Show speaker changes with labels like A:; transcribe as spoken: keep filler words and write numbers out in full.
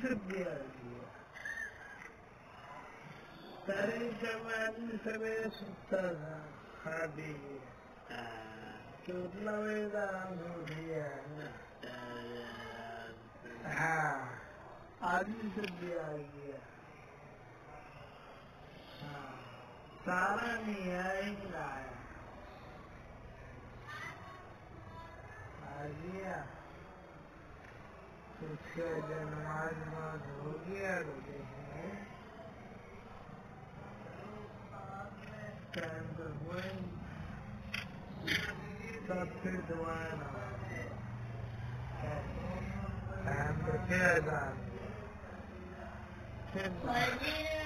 A: से दिया गया। पहले जब आदमी सवेरे सुता था खा पी गया तो उतना वेदांत हो गया ना। हाँ आदमी से दिया गया। हाँ सारा न्याय लाया आ गया। उसका जन्माज बाद हो गया तो देखेंगे टाइम पर हुए तब फिर दोबारा टाइम पर फिर अजान फिर